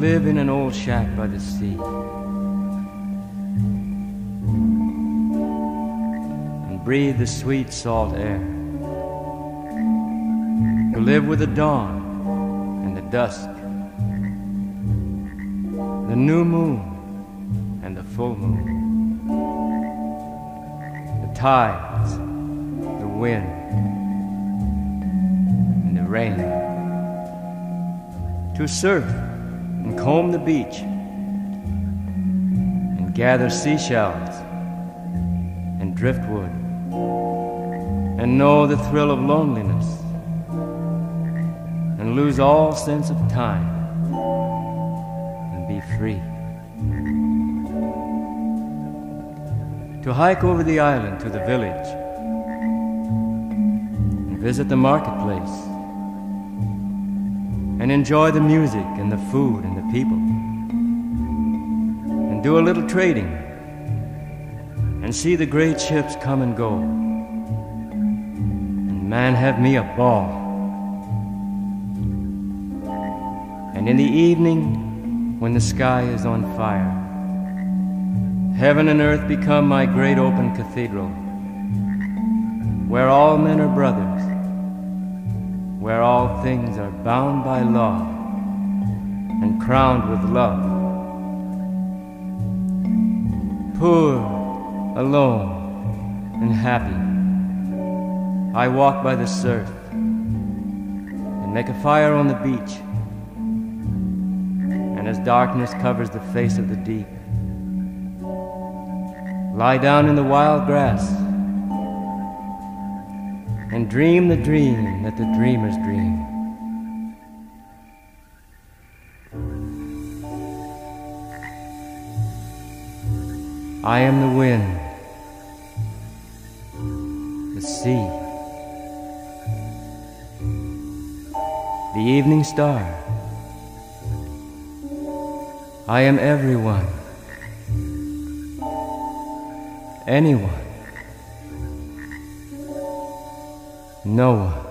live in an old shack by the sea and breathe the sweet salt air, to live with the dawn and the dusk, the new moon and the full moon, the tides, the wind and the rain, to surf and comb the beach and gather seashells and driftwood and know the thrill of loneliness and lose all sense of time and be free. To hike over the island to the village and visit the marketplace and enjoy the music and the food and the people, and do a little trading and see the great ships come and go, and man, have me a ball. And in the evening, when the sky is on fire, heaven and earth become my great open cathedral, where all men are brothers, where all things are bound by law and crowned with love. Poor, alone, and happy, I walk by the surf and make a fire on the beach, and as darkness covers the face of the deep, lie down in the wild grass and dream the dream that the dreamers dream. I am the wind, the sea, the evening star. I am everyone, anyone, no one.